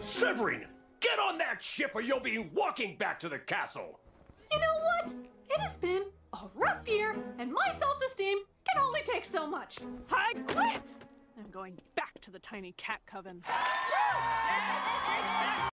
Severine, get on that ship or you'll be walking back to the castle. You know what? It has been a rough year, and my self-esteem can only take so much. I quit! I'm going back to the tiny cat coven.